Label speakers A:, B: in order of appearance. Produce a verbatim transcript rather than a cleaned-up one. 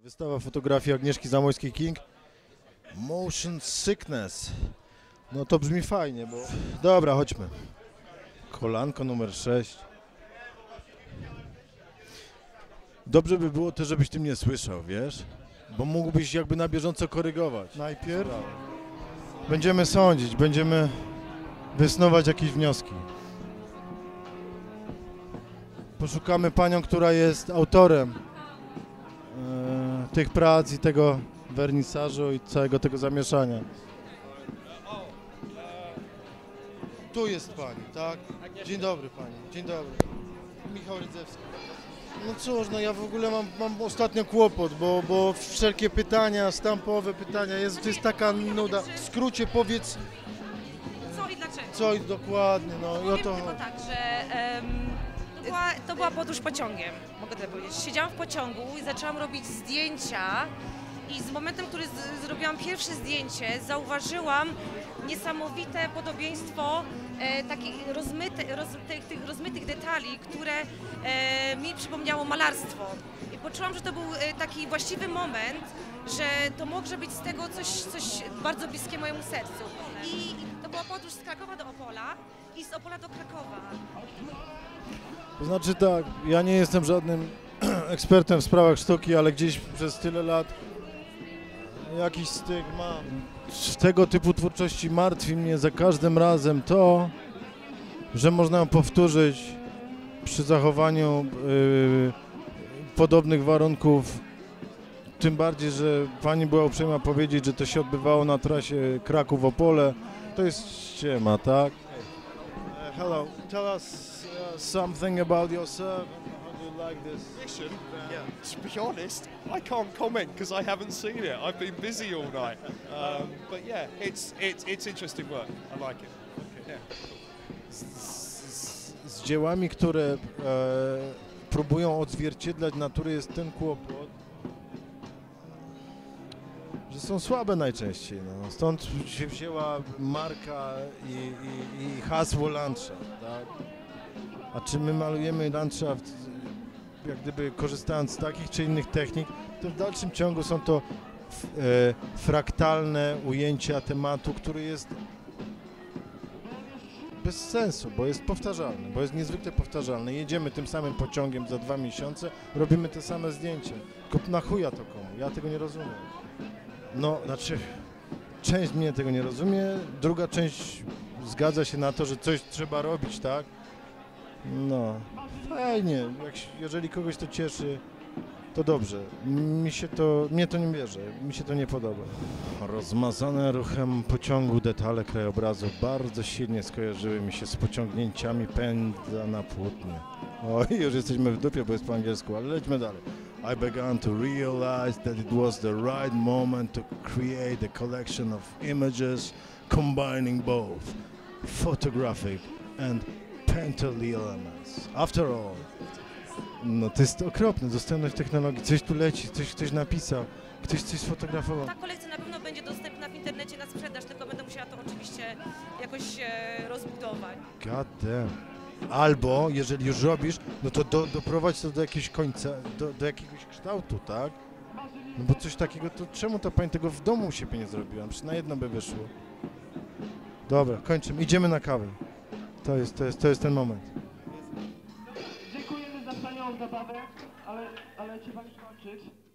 A: Wystawa fotografii Agnieszki Zamojskiej-King. Motion Sickness. No to brzmi fajnie, bo... Dobra, chodźmy. Kolanko numer sześć. Dobrze by było też, żebyś ty mnie słyszał, wiesz? Bo mógłbyś jakby na bieżąco korygować. Najpierw będziemy sądzić, będziemy wysnuwać jakieś wnioski. Poszukamy panią, która jest autorem e, tych prac i tego wernisażu i całego tego zamieszania. Tu jest pani, tak? Dzień dobry pani, dzień dobry. Michał Rydzewski. No cóż, no ja w ogóle mam, mam ostatnio kłopot, bo, bo wszelkie pytania, stampowe pytania, jest, to jest taka nuda. W skrócie powiedz...
B: Co i dlaczego?
A: Co i dokładnie, no i o
B: Powiem
A: to...
B: tylko tak, że em, to, była, to była podróż pociągiem, mogę tyle powiedzieć. Siedziałam w pociągu i zaczęłam robić zdjęcia i z momentem, który z, zrobiłam pierwsze zdjęcie, zauważyłam niesamowite podobieństwo e, takich rozmyte, roz, tych, tych rozmytych detali, które e, mi przypomniało malarstwo. I poczułam, że to był e, taki właściwy moment, że to może być z tego coś, coś bardzo bliskie mojemu sercu. I to była podróż z Krakowa do Opola i z Opola do Krakowa.
A: To znaczy tak, ja nie jestem żadnym ekspertem w sprawach sztuki, ale gdzieś przez tyle lat jakiś styk mam. W tego typu twórczości martwi mnie za każdym razem to, że można ją powtórzyć przy zachowaniu yy, podobnych warunków. Tym bardziej, że pani była uprzejma powiedzieć, że to się odbywało na trasie Kraków-Opole. To jest ściema, tak? Uh, hello, tell us uh, something about yourself and how do you like this?
C: Mission? Yeah. To be honest, I can't comment because I haven't seen it. I've been busy all night. Um, but yeah, it's it's it's interesting work. I like it. Yeah.
A: Z, z, z dziełami, które e, próbują odzwierciedlać natury, jest ten kłopot, że są słabe najczęściej. No. Stąd się wzięła marka i, i, i hasło landschaft. Tak? A czy my malujemy landschaft, jak gdyby korzystając z takich czy innych technik, to w dalszym ciągu są to f, e, fraktalne ujęcia tematu, który jest bez sensu, bo jest powtarzalny, bo jest niezwykle powtarzalny. Jedziemy tym samym pociągiem za dwa miesiące, robimy te same zdjęcie. Tylko na chuja to komu? Ja tego nie rozumiem. No, znaczy, część mnie tego nie rozumie, druga część zgadza się na to, że coś trzeba robić, tak? No, fajnie, jak, jeżeli kogoś to cieszy, to dobrze. Mi się to, mnie to nie bierze, mi się to nie podoba. Rozmazane ruchem pociągu detale krajobrazu bardzo silnie skojarzyły mi się z pociągnięciami pędza na płótnie. Oj, już jesteśmy w dupie, bo jest po angielsku, ale lećmy dalej. I began to realize that it was the right moment to create a collection of images combining both photographic and painterly elements. After all, no to jest okropne, dostępność technologii, coś tu leci, coś ktoś napisał, ktoś coś sfotografował.
B: Ta kolekcja na pewno będzie dostępna w internecie na sprzedaż, tylko będę musiała to oczywiście jakoś e, rozbudować.
A: God damn. Albo, jeżeli już robisz, no to do, doprowadź to do jakiegoś końca, do, do jakiegoś kształtu, tak? No bo coś takiego, to czemu ta pani tego w domu u siebie nie zrobiła? Przecież na jedno by wyszło. Dobra, kończymy, idziemy na kawę. To jest, to jest, to jest ten moment.
D: Dziękujemy za wspaniałą zabawę, ale, ale trzeba już kończyć.